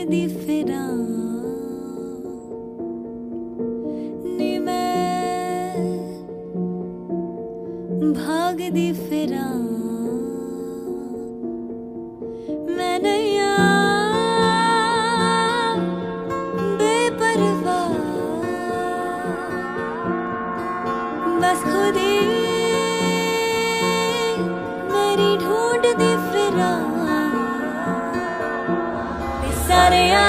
दी फिरा नी मैं भाग दी फिरा मैं नैया बेपरवाह बस खुद ही मेरी ढूंढ दी फिरा सारे